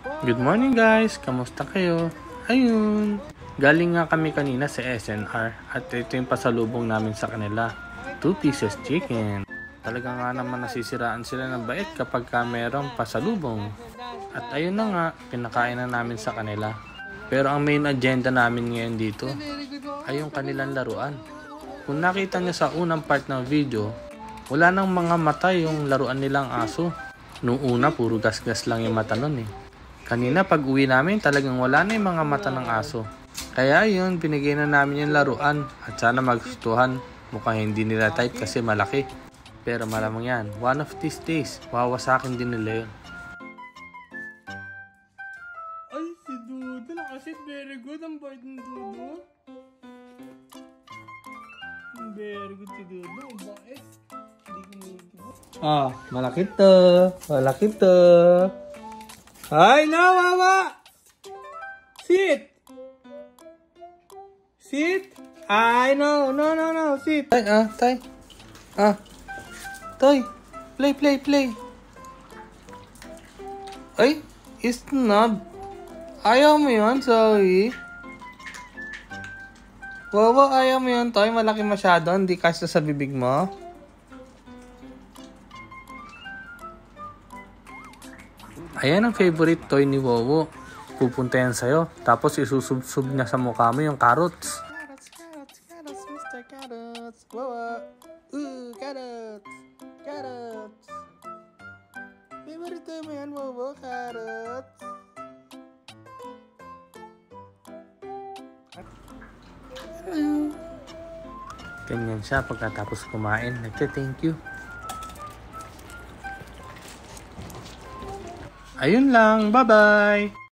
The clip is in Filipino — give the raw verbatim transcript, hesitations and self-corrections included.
Good morning guys, kamusta kayo? Ayun, galing nga kami kanina sa S N R at ito yung pasalubong namin sa kanila, two pieces chicken. Talaga nga naman nasisiraan sila ng bait kapag ka merong pasalubong. At ayun na nga, pinakain na namin sa kanila. Pero ang main agenda namin ngayon dito ay yung kanilang laruan. Kung nakita nyo sa unang part ng video, wala nang mga mata yung laruan nilang aso. Noong una, puro gas-gas lang yung mata nun eh. Kanina pag uwi namin, talagang wala na yung mga mata ng aso. Kaya yun, binigay na namin yung laruan at sana magustuhan. Mukhang hindi nila type kasi malaki. Pero malamang yan, one of these days, wawasakin din nila yun. Ay, si Dudu, nakasit very good. Ang bait ng Dudu. Very good si Dudu, ang bait. Ah, malaki to. Malaki to. Ay, no, mama! Sit! Sit! Ay, no, no, no, no, sit! Ay, ah, tay. Ah. Tay, play, play, play. Ay, isnab. Ayaw mo yun, sorry. Wawa, ayaw mo yun, tay. Malaki masyado, hindi kasya sa bibig mo. Ayan ang favorite toy ni Wowo. Pupunta yan sa'yo. Tapos isusub-sub niya sa mukha mo yung carrots. Carrots, carrots, carrots, Mister Carrots. Wowo. Ooh, carrots. Carrots. Favorite toy mo yan, Wowo. Carrots. Hello. Ganyan siya pagkatapos kumain. Nagte-thank you. Ayun lang, bye-bye!